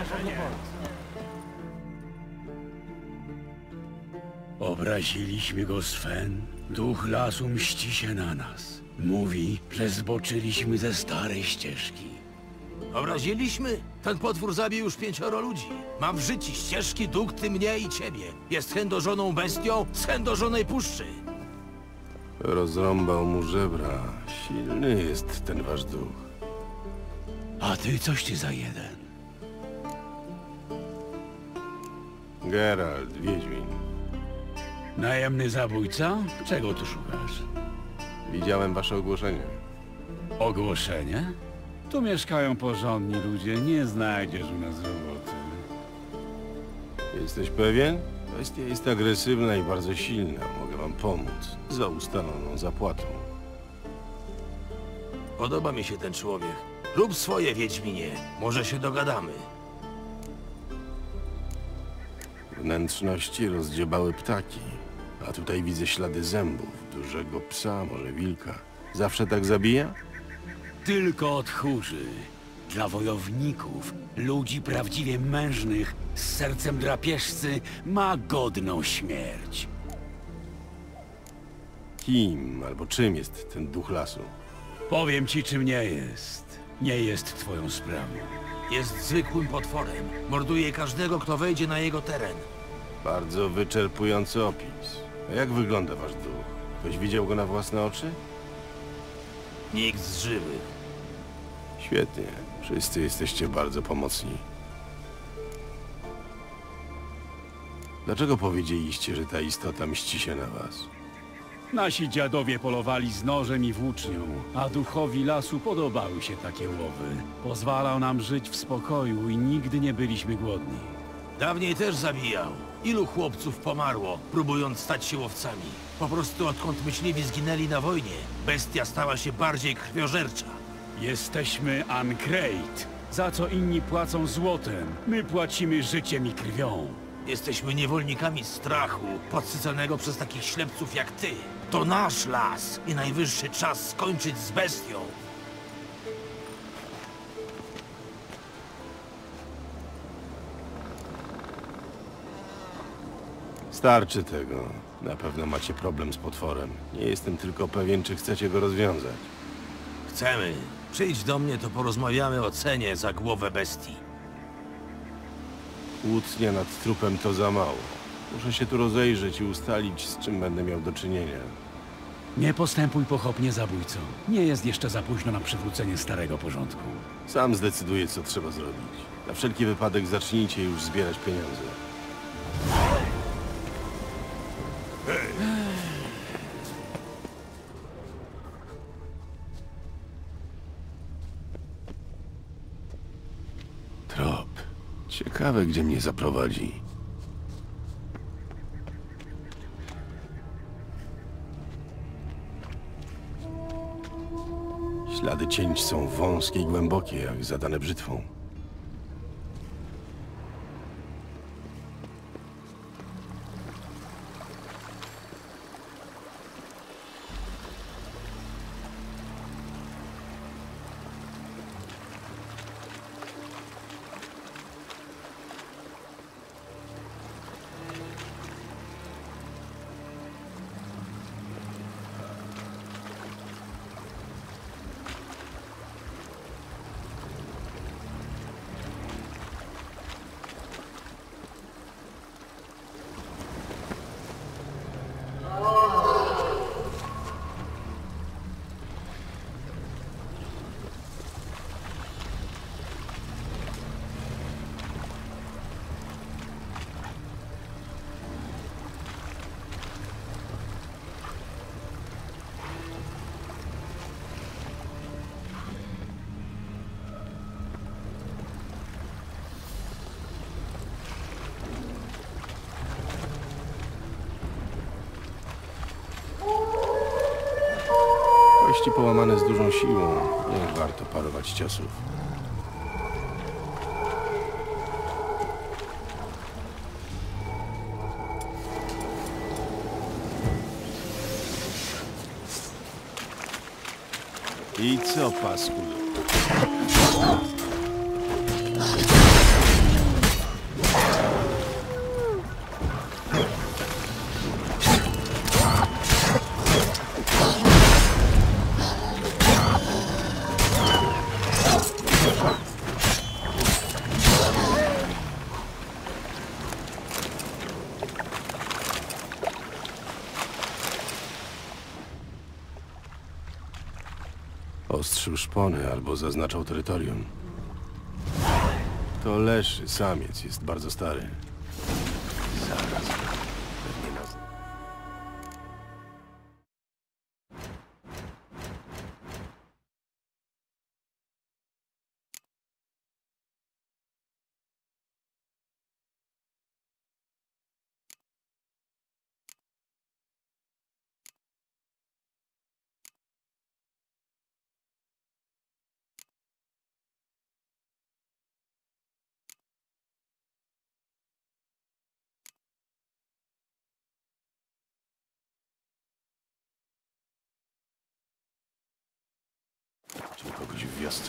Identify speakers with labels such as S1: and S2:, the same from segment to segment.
S1: Obraziliśmy go, Sven. Duch lasu mści się na nas. Mówi, że zboczyliśmy ze starej ścieżki.
S2: Obraziliśmy? Ten potwór zabił już 5 ludzi. Ma w życiu ścieżki, dukty, mnie i ciebie. Jest chędożoną bestią z chędożonej puszczy.
S3: Rozrąbał mu żebra. Silny jest ten wasz duch.
S1: A ty coś ty za jeden.
S3: Geralt, Wiedźmin.
S1: Najemny zabójca? Czego tu szukasz?
S3: Widziałem wasze ogłoszenie.
S1: Ogłoszenie? Tu mieszkają porządni ludzie, nie znajdziesz u nas roboty.
S3: Jesteś pewien? Bestia jest agresywna i bardzo silna. Mogę wam pomóc. Za ustaloną zapłatą.
S2: Podoba mi się ten człowiek. Rób swoje, Wiedźminie. Może się dogadamy.
S3: Wnętrzności rozdziebały ptaki. A tutaj widzę ślady zębów. Dużego psa, może wilka. Zawsze tak zabija?
S1: Tylko tchórzy. Dla wojowników, ludzi prawdziwie mężnych, z sercem drapieżcy, ma godną śmierć.
S3: Kim albo czym jest ten duch lasu?
S1: Powiem ci, czym nie jest. Nie jest twoją sprawą.
S2: Jest zwykłym potworem. Morduje każdego, kto wejdzie na jego teren.
S3: Bardzo wyczerpujący opis. A jak wygląda wasz duch? Ktoś widział go na własne oczy?
S2: Nikt z żywych.
S3: Świetnie. Wszyscy jesteście bardzo pomocni. Dlaczego powiedzieliście, że ta istota mści się na was?
S1: Nasi dziadowie polowali z nożem i włócznią, a duchowi lasu podobały się takie łowy. Pozwalał nam żyć w spokoju i nigdy nie byliśmy głodni.
S2: Dawniej też zabijał. Ilu chłopców pomarło, próbując stać się łowcami? Po prostu odkąd myśliwi zginęli na wojnie, bestia stała się bardziej krwiożercza.
S1: Jesteśmy Ancreit. Za co inni płacą złotem, my płacimy życiem i krwią.
S2: Jesteśmy niewolnikami strachu, podsycanego przez takich ślepców jak ty. To nasz las i najwyższy czas skończyć z bestią.
S3: Starczy tego. Na pewno macie problem z potworem. Nie jestem tylko pewien, czy chcecie go rozwiązać.
S2: Chcemy. Przyjdź do mnie, to porozmawiamy o cenie za głowę bestii.
S3: Kłótnia nad trupem to za mało. Muszę się tu rozejrzeć i ustalić, z czym będę miał do czynienia.
S1: Nie postępuj pochopnie, zabójco. Nie jest jeszcze za późno na przywrócenie starego porządku.
S3: Sam zdecyduję, co trzeba zrobić. Na wszelki wypadek zacznijcie już zbierać pieniądze. Trop. Ciekawe, gdzie mnie zaprowadzi. Ślady cięć są wąskie i głębokie, jak zadane brzytwą. Kości połamane z dużą siłą. Nie warto parować ciosów. I co, pasku? opony albo zaznaczał terytorium. To leszy, samiec, jest bardzo stary. Zaraz. Pewnie nas... Czy kogoś w wiosce?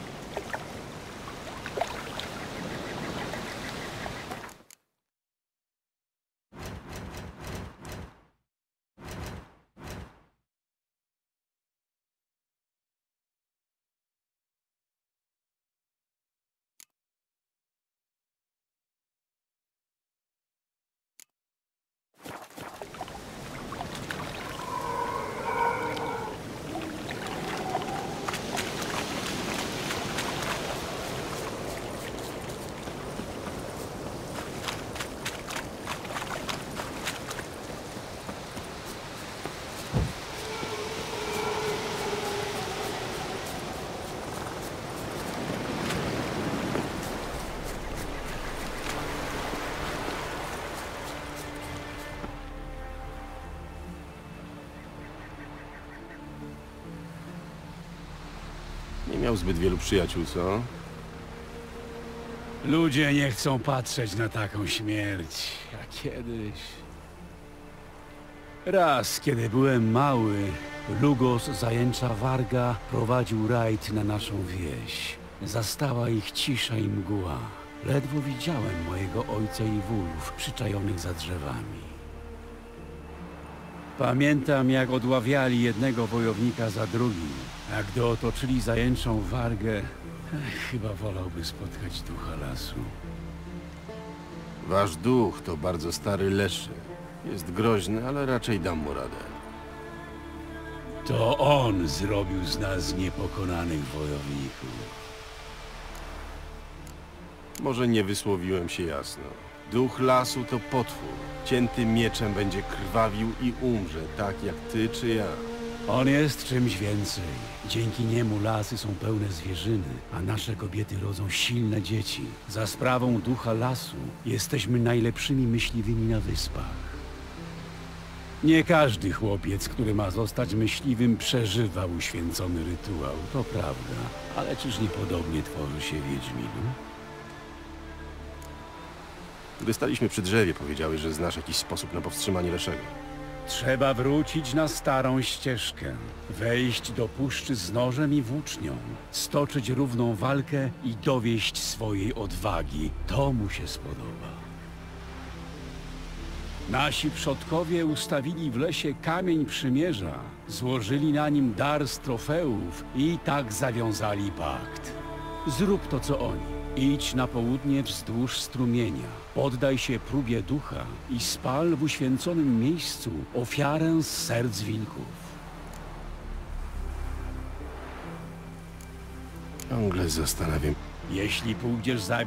S3: Nie miał zbyt wielu przyjaciół, co?
S1: Ludzie nie chcą patrzeć na taką śmierć, jak kiedyś. Raz, kiedy byłem mały, Lugos zajęcza Warga prowadził rajd na naszą wieś. Zastała ich cisza i mgła. Ledwo widziałem mojego ojca i wujów przyczajonych za drzewami. Pamiętam, jak odławiali jednego wojownika za drugim, a gdy otoczyli zajęczą Wargę, chyba wolałby spotkać ducha lasu.
S3: Wasz duch to bardzo stary leszy. Jest groźny, ale raczej dam mu radę.
S1: To on zrobił z nas niepokonanych wojowników.
S3: Może nie wysłowiłem się jasno. Duch lasu to potwór. Ciętym mieczem będzie krwawił i umrze, tak jak ty czy ja.
S1: On jest czymś więcej. Dzięki niemu lasy są pełne zwierzyny, a nasze kobiety rodzą silne dzieci. Za sprawą ducha lasu jesteśmy najlepszymi myśliwymi na wyspach. Nie każdy chłopiec, który ma zostać myśliwym, przeżywa uświęcony rytuał, to prawda. Ale czyż niepodobnie tworzy się wiedźminu?
S3: Gdy staliśmy przy drzewie, powiedziałeś, że znasz jakiś sposób na powstrzymanie leszego.
S1: Trzeba wrócić na starą ścieżkę, wejść do puszczy z nożem i włócznią, stoczyć równą walkę i dowieść swojej odwagi. To mu się spodoba. Nasi przodkowie ustawili w lesie kamień przymierza, złożyli na nim dar z trofeów i tak zawiązali pakt. Zrób to, co oni. Idź na południe wzdłuż strumienia, poddaj się próbie ducha i spal w uświęconym miejscu ofiarę z serc wilków.
S3: Ciągle zastanawiam...
S1: Jeśli pójdziesz za...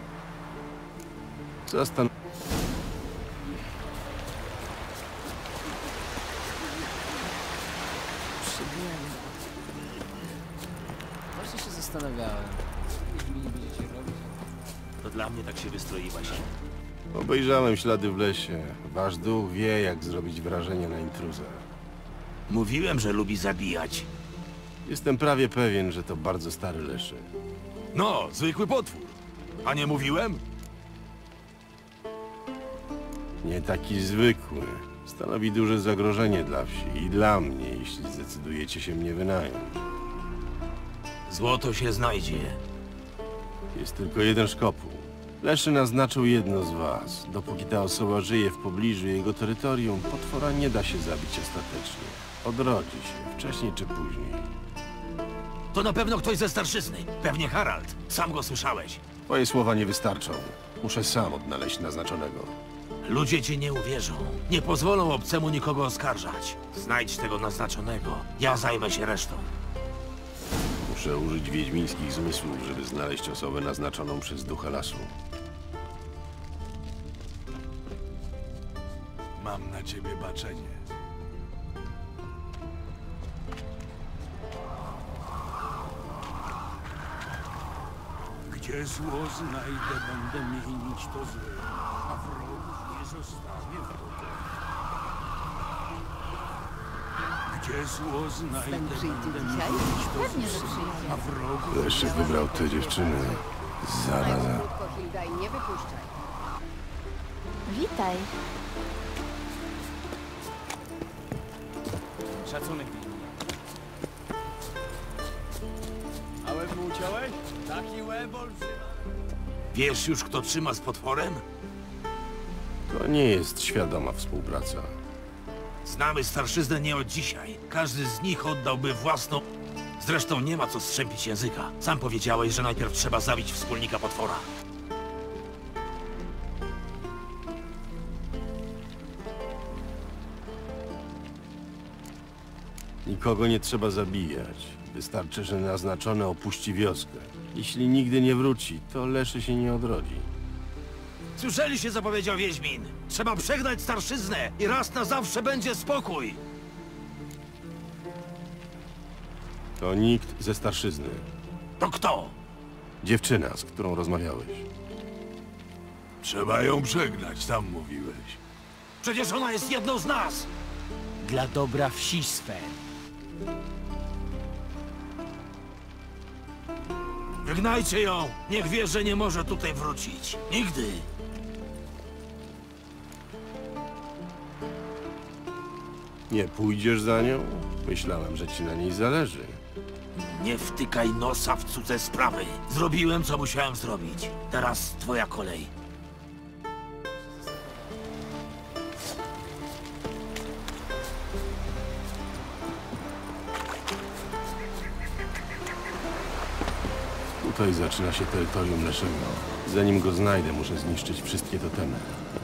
S4: Właśnie się zastanawiałem. Jeśli mi nie będziecie robić.
S2: To dla mnie tak się wystroiłaś.
S3: Obejrzałem ślady w lesie. Wasz duch wie, jak zrobić wrażenie na intruza.
S2: Mówiłem, że lubi zabijać.
S3: Jestem prawie pewien, że to bardzo stary leszy.
S2: No, zwykły potwór. A nie mówiłem?
S3: Nie taki zwykły. Stanowi duże zagrożenie dla wsi i dla mnie, jeśli zdecydujecie się mnie wynająć.
S2: Złoto się znajdzie.
S3: Jest tylko jeden szkopuł. Leszy naznaczył jedno z was. Dopóki ta osoba żyje w pobliżu jego terytorium, potwora nie da się zabić ostatecznie. Odrodzi się, wcześniej czy później.
S2: To na pewno ktoś ze starszyzny. Pewnie Harald. Sam go słyszałeś.
S3: Twoje słowa nie wystarczą. Muszę sam odnaleźć naznaczonego.
S2: Ludzie ci nie uwierzą. Nie pozwolą obcemu nikogo oskarżać. Znajdź tego naznaczonego. Ja zajmę się resztą.
S3: Muszę użyć wiedźmińskich zmysłów, żeby znaleźć osobę naznaczoną przez ducha lasu.
S2: Mam na ciebie baczenie.
S1: Gdzie zło znajdę, będę mienić to złe, a wrogów nie zostawię w pokoju. Gdzie zło znajdę, będę mienić to
S5: Pewnie, że
S1: złe,
S5: przyjdzie.
S1: a wrogów
S3: Leszek wybrał tę dziewczynę. Zaraza.
S5: Krótko, Hilda, i nie wypuszczaj. Witaj.
S4: Szacunek. A łeb mu uciąłeś? Taki łeb olbrzymi.
S2: Wiesz już, kto trzyma z potworem?
S3: To nie jest świadoma współpraca.
S2: Znamy starszyznę nie od dzisiaj. Każdy z nich oddałby własną... Zresztą nie ma co strzępić języka. Sam powiedziałeś, że najpierw trzeba zabić wspólnika potwora.
S3: Nikogo nie trzeba zabijać. Wystarczy, że naznaczony opuści wioskę. Jeśli nigdy nie wróci, to Leszy się nie odrodzi.
S2: Słyszeliście, co powiedział Wiedźmin? Trzeba przegnać starszyznę i raz na zawsze będzie spokój.
S3: To nikt ze starszyzny.
S2: To kto?
S3: Dziewczyna, z którą rozmawiałeś.
S2: Trzeba ją przegnać, tam mówiłeś. Przecież ona jest jedną z nas!
S4: Dla dobra wsi swej.
S2: Wygnajcie ją! Niech wie, że nie może tutaj wrócić. Nigdy!
S3: Nie pójdziesz za nią? Myślałem, że ci na niej zależy.
S2: Nie wtykaj nosa w cudze sprawy. Zrobiłem, co musiałem zrobić. Teraz twoja kolej.
S3: Tutaj zaczyna się terytorium Leszego. Zanim go znajdę, muszę zniszczyć wszystkie totemy.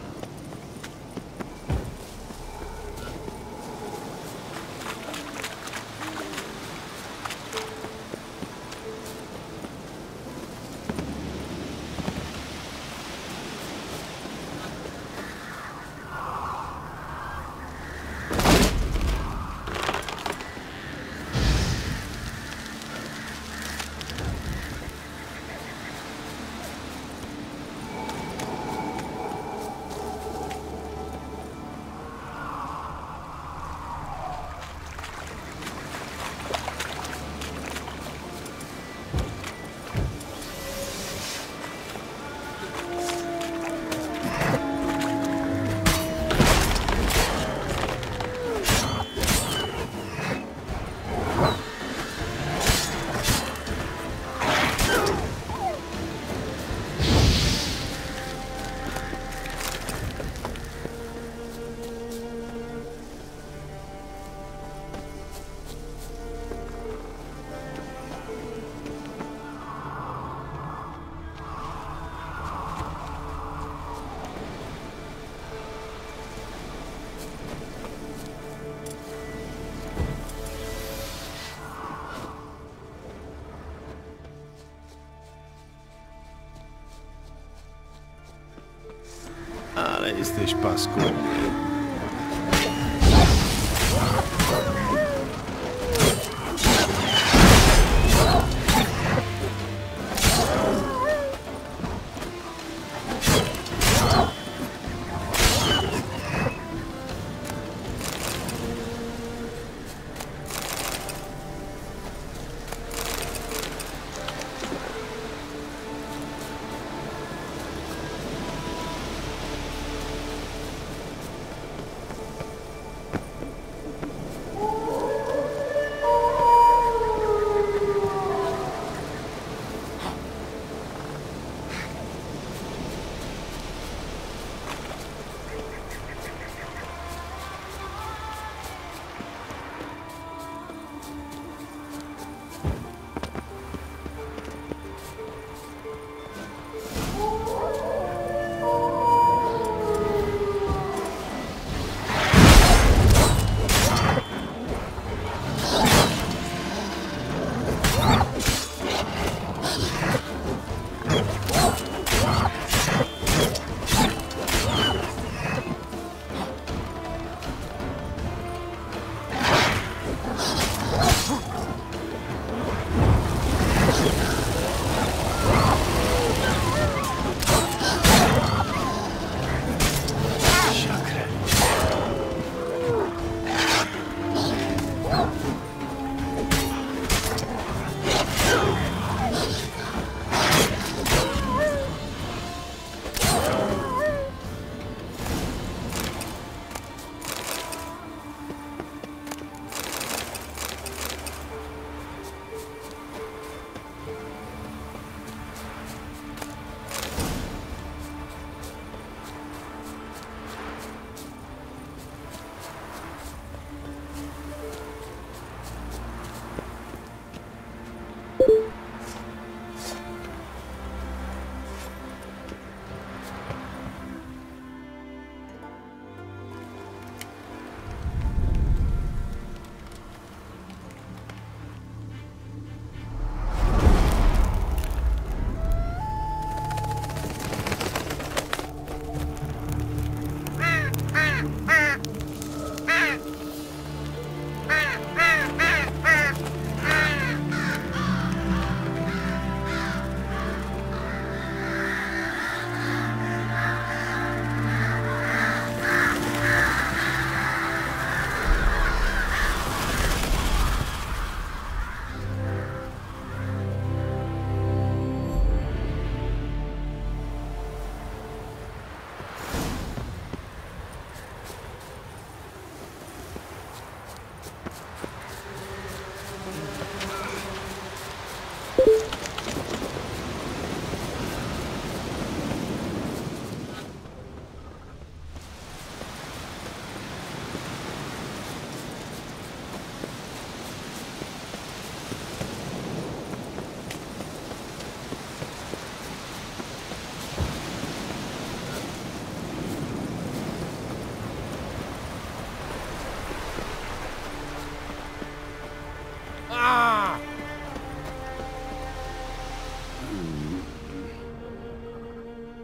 S3: Ale jesteś paskudny.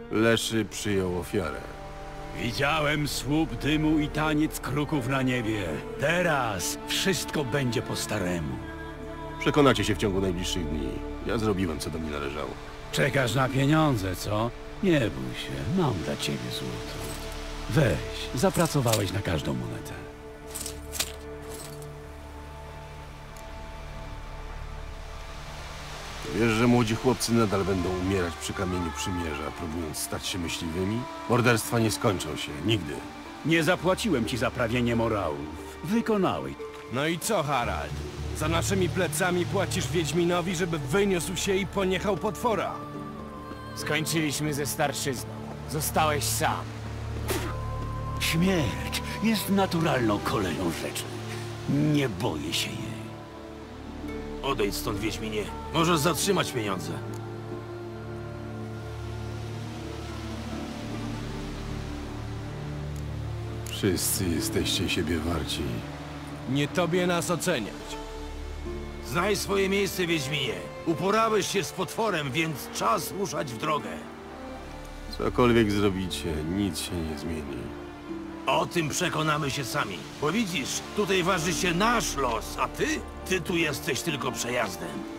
S3: Leszy przyjął ofiarę.
S1: Widziałem słup dymu i taniec kruków na niebie. Teraz wszystko będzie po staremu.
S3: Przekonacie się w ciągu najbliższych dni. Ja zrobiłem, co do mnie należało.
S1: Czekasz na pieniądze, co? Nie bój się, mam dla ciebie złoto. Weź, zapracowałeś na każdą monetę.
S3: Wiesz, że młodzi chłopcy nadal będą umierać przy kamieniu przymierza, próbując stać się myśliwymi? Morderstwa nie skończą się, nigdy.
S1: Nie zapłaciłem ci za prawienie morałów. Wykonałeś.
S5: No i co, Harald? Za naszymi plecami płacisz Wiedźminowi, żeby wyniósł się i poniechał potwora.
S4: Skończyliśmy ze starszyzną. Zostałeś sam.
S1: Śmierć jest naturalną koleją rzeczy. Nie boję się jej.
S2: Odejdź stąd, Wiedźminie. Możesz zatrzymać pieniądze.
S3: Wszyscy jesteście siebie warci.
S5: Nie tobie nas oceniać.
S2: Znajdź swoje miejsce, Wiedźminie. Uporałeś się z potworem, więc czas ruszać w drogę.
S3: Cokolwiek zrobicie, nic się nie zmieni.
S2: O tym przekonamy się sami. Bo widzisz, tutaj waży się nasz los, a ty tu jesteś tylko przejazdem.